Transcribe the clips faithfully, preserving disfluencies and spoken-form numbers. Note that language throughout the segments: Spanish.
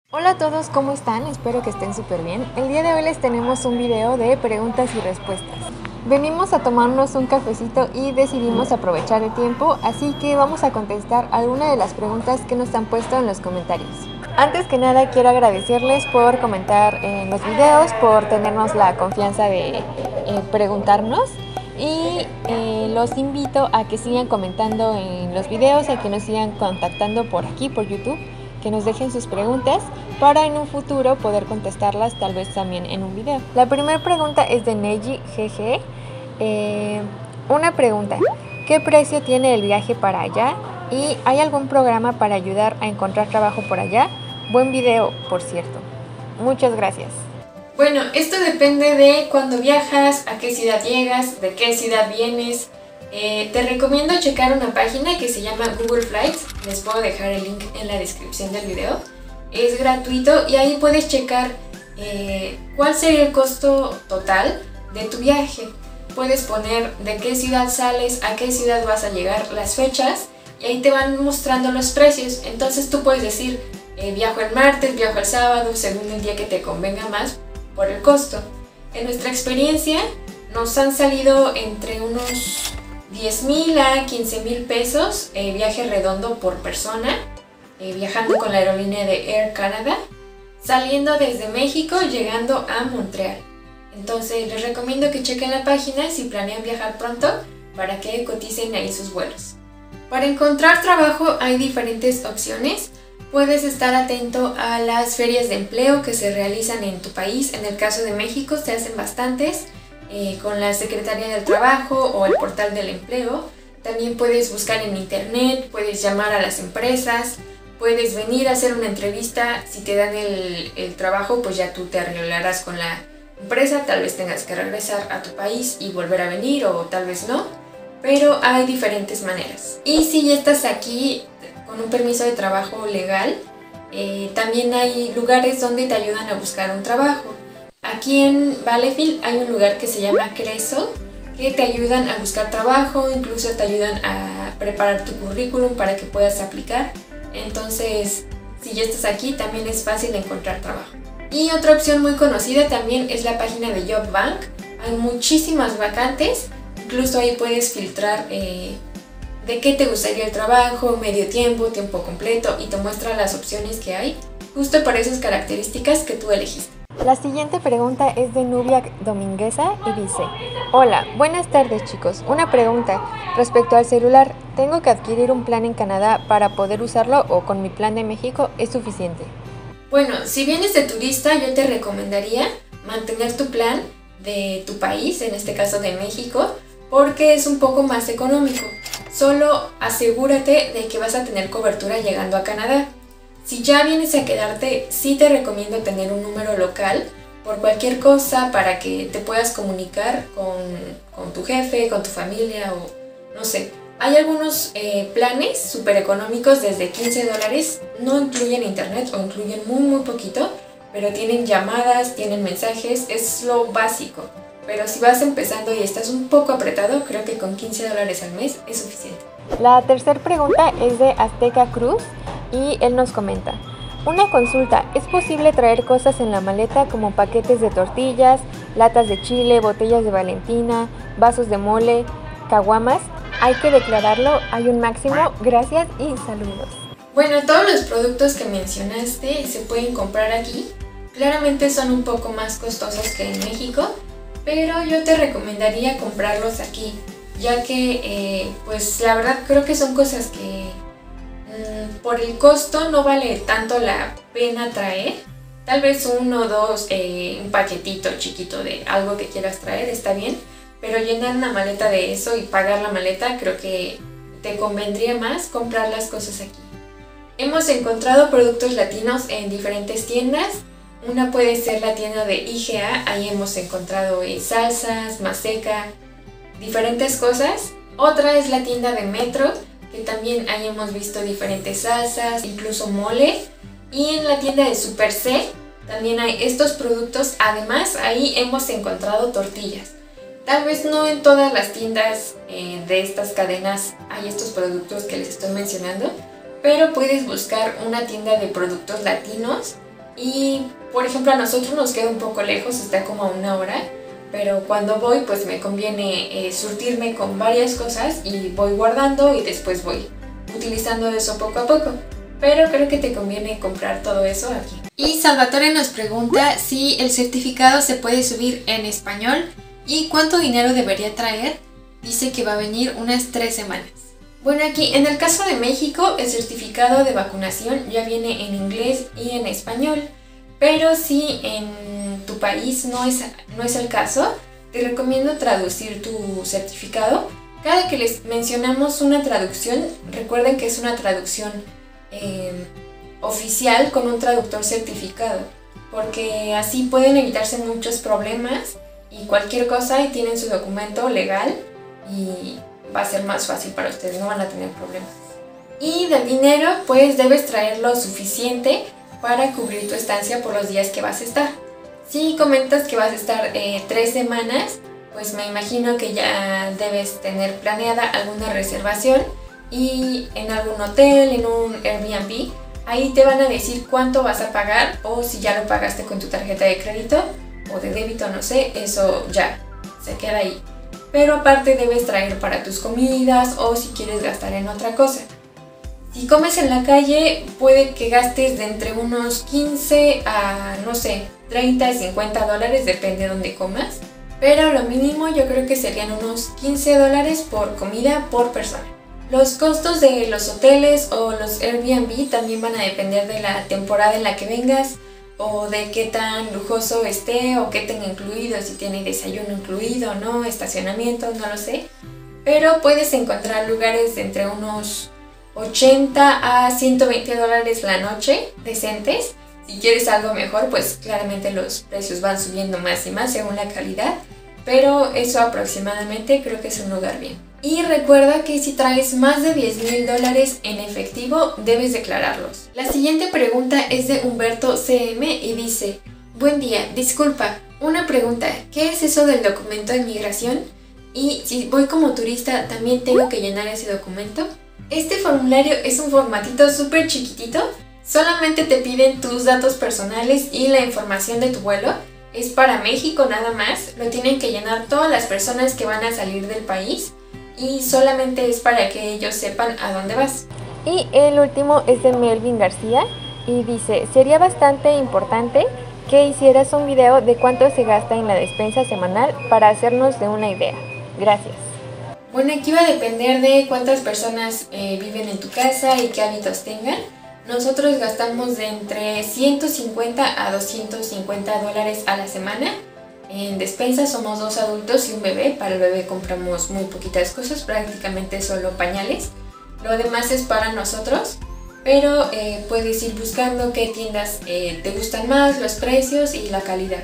Hola a todos, ¿cómo están? Espero que estén súper bien. El día de hoy les tenemos un video de preguntas y respuestas. Venimos a tomarnos un cafecito y decidimos aprovechar el tiempo, así que vamos a contestar algunas de las preguntas que nos han puesto en los comentarios. Antes que nada quiero agradecerles por comentar en los videos, por tenernos la confianza de eh, preguntarnos. Y eh, los invito a que sigan comentando en los videos, a que nos sigan contactando por aquí, por YouTube, que nos dejen sus preguntas para en un futuro poder contestarlas tal vez también en un video. La primera pregunta es de Neji G G. Eh, una pregunta, ¿qué precio tiene el viaje para allá? ¿Y hay algún programa para ayudar a encontrar trabajo por allá? Buen video, por cierto. Muchas gracias. Bueno, esto depende de cuándo viajas, a qué ciudad llegas, de qué ciudad vienes. Eh, te recomiendo checar una página que se llama Google Flights. Les puedo dejar el link en la descripción del video. Es gratuito y ahí puedes checar eh, cuál sería el costo total de tu viaje. Puedes poner de qué ciudad sales, a qué ciudad vas a llegar, las fechas, y ahí te van mostrando los precios. Entonces tú puedes decir, eh, viajo el martes, viajo el sábado, según el día que te convenga más, por el costo. En nuestra experiencia nos han salido entre unos diez mil a quince mil pesos eh, viaje redondo por persona, eh, viajando con la aerolínea de Air Canada, saliendo desde México, llegando a Montreal. Entonces les recomiendo que chequen la página si planean viajar pronto para que coticen ahí sus vuelos. Para encontrar trabajo hay diferentes opciones. Puedes estar atento a las ferias de empleo que se realizan en tu país. En el caso de México se hacen bastantes eh, con la Secretaría del Trabajo o el Portal del Empleo. También puedes buscar en internet, puedes llamar a las empresas, puedes venir a hacer una entrevista. Si te dan el, el trabajo, pues ya tú te arreglarás con la empresa. Tal vez tengas que regresar a tu país y volver a venir, o tal vez no. Pero hay diferentes maneras. Y si ya estás aquí con un permiso de trabajo legal, eh, también hay lugares donde te ayudan a buscar un trabajo. Aquí en Valleyfield hay un lugar que se llama Creso, que te ayudan a buscar trabajo, incluso te ayudan a preparar tu currículum para que puedas aplicar. Entonces, si ya estás aquí, también es fácil encontrar trabajo. Y otra opción muy conocida también es la página de JobBank. Hay muchísimas vacantes, incluso ahí puedes filtrar eh, de qué te gustaría el trabajo, medio tiempo, tiempo completo, y te muestra las opciones que hay justo por esas características que tú elegiste. La siguiente pregunta es de Nubia Domingueza y dice: hola, buenas tardes chicos. Una pregunta respecto al celular. ¿Tengo que adquirir un plan en Canadá para poder usarlo o con mi plan de México es suficiente? Bueno, si vienes de turista, yo te recomendaría mantener tu plan de tu país, en este caso de México, porque es un poco más económico. Solo asegúrate de que vas a tener cobertura llegando a Canadá. Si ya vienes a quedarte, sí te recomiendo tener un número local por cualquier cosa, para que te puedas comunicar con, con tu jefe, con tu familia, o no sé. Hay algunos eh, planes súper económicos desde quince dólares, no incluyen internet o incluyen muy muy poquito, pero tienen llamadas, tienen mensajes, es lo básico. Pero si vas empezando y estás un poco apretado, creo que con quince dólares al mes es suficiente. La tercera pregunta es de Azteca Cruz y él nos comenta: una consulta, ¿es posible traer cosas en la maleta como paquetes de tortillas, latas de chile, botellas de Valentina, vasos de mole, caguamas? ¿Hay que declararlo? ¿Hay un máximo? Gracias y saludos. Bueno, todos los productos que mencionaste se pueden comprar aquí. Claramente son un poco más costosos que en México, pero yo te recomendaría comprarlos aquí, ya que eh, pues la verdad creo que son cosas que mmm, por el costo no vale tanto la pena traer. Tal vez uno o dos, eh, un paquetito chiquito de algo que quieras traer está bien, pero llenar una maleta de eso y pagar la maleta, creo que te convendría más comprar las cosas aquí. Hemos encontrado productos latinos en diferentes tiendas. Una puede ser la tienda de I G A, ahí hemos encontrado eh, salsas, maseca, diferentes cosas. Otra es la tienda de Metro, que también ahí hemos visto diferentes salsas, incluso mole. Y en la tienda de Super C también hay estos productos. Además, ahí hemos encontrado tortillas. Tal vez no en todas las tiendas eh, de estas cadenas hay estos productos que les estoy mencionando, pero puedes buscar una tienda de productos latinos Y por ejemplo a nosotros nos queda un poco lejos, está como a una hora, pero cuando voy pues me conviene eh, surtirme con varias cosas y voy guardando y después voy utilizando eso poco a poco. Pero creo que te conviene comprar todo eso aquí. Y Salvatore nos pregunta si el certificado se puede subir en español y cuánto dinero debería traer. Dice que va a venir unas tres semanas. Bueno, aquí en el caso de México el certificado de vacunación ya viene en inglés y en español, pero si en tu país no es, no es el caso, te recomiendo traducir tu certificado. Cada que les mencionamos una traducción, recuerden que es una traducción eh, oficial con un traductor certificado, porque así pueden evitarse muchos problemas y cualquier cosa y tienen su documento legal y va a ser más fácil para ustedes, no van a tener problemas. Y del dinero, pues debes traer lo suficiente para cubrir tu estancia por los días que vas a estar. Si comentas que vas a estar eh, tres semanas, pues me imagino que ya debes tener planeada alguna reservación y en algún hotel, en un Airbnb, ahí te van a decir cuánto vas a pagar o si ya lo pagaste con tu tarjeta de crédito o de débito, no sé, eso ya se queda ahí. Pero aparte debes traer para tus comidas o si quieres gastar en otra cosa. Si comes en la calle puede que gastes de entre unos quince a no sé, treinta, cincuenta dólares, depende de dónde comas. Pero lo mínimo yo creo que serían unos quince dólares por comida por persona. Los costos de los hoteles o los Airbnb también van a depender de la temporada en la que vengas o de qué tan lujoso esté o qué tenga incluido, si tiene desayuno incluido o no, estacionamiento, no lo sé. Pero puedes encontrar lugares de entre unos ochenta a ciento veinte dólares la noche, decentes. Si quieres algo mejor, pues claramente los precios van subiendo más y más según la calidad, pero eso aproximadamente creo que es un lugar bien. Y recuerda que si traes más de diez mil dólares en efectivo, debes declararlos. La siguiente pregunta es de Humberto C M y dice: buen día, disculpa, una pregunta, ¿qué es eso del documento de migración? Y si voy como turista, ¿también tengo que llenar ese documento? Este formulario es un formatito súper chiquitito, solamente te piden tus datos personales y la información de tu vuelo. Es para México nada más, lo tienen que llenar todas las personas que van a salir del país y solamente es para que ellos sepan a dónde vas. Y el último es de Melvin García y dice: sería bastante importante que hicieras un video de cuánto se gasta en la despensa semanal para hacernos de una idea. Gracias. Bueno, aquí va a depender de cuántas personas eh, viven en tu casa y qué hábitos tengan. Nosotros gastamos de entre ciento cincuenta a doscientos cincuenta dólares a la semana. En despensa somos dos adultos y un bebé. Para el bebé compramos muy poquitas cosas, prácticamente solo pañales. Lo demás es para nosotros, pero eh, puedes ir buscando qué tiendas eh, te gustan más, los precios y la calidad.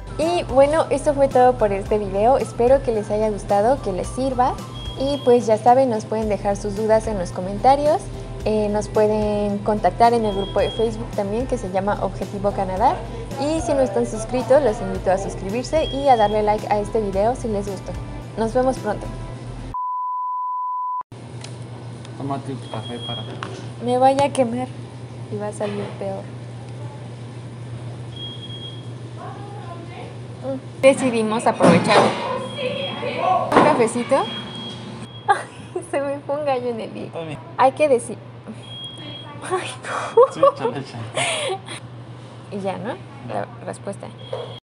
Y bueno, esto fue todo por este video. Espero que les haya gustado, que les sirva. Y pues ya saben, nos pueden dejar sus dudas en los comentarios. Eh, nos pueden contactar en el grupo de Facebook también, que se llama Objetivo Canadá. Y si no están suscritos, los invito a suscribirse y a darle like a este video si les gustó. Nos vemos pronto. Tómate un café para... Me vaya a quemar y va a salir peor. Decidimos aprovechar un cafecito. Ay, se me fue un gallo en el día. Hay que decir... Ay, no. Sí, chale, chale. Y ya, ¿no? La respuesta.